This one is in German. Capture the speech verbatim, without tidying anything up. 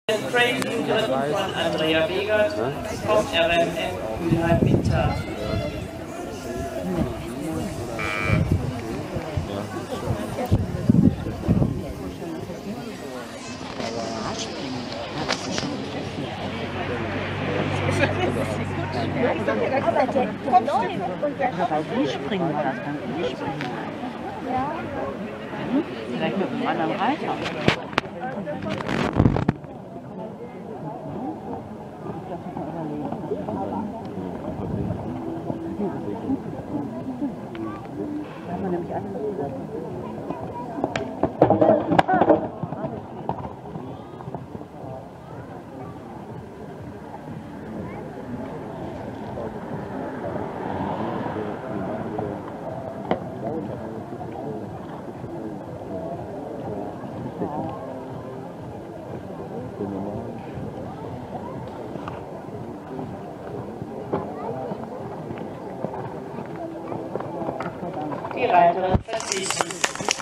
Crazy geritten von Andrea Wegert vom R M M Mülheim-Winter. Aber der Kopf läuft und der Kopf nicht springen war das dann nicht springen. Ja. Hm? Vielleicht mit einem anderen Reiter. Da haben wir nämlich alle noch gesagt. Die Reiterin verzichtet.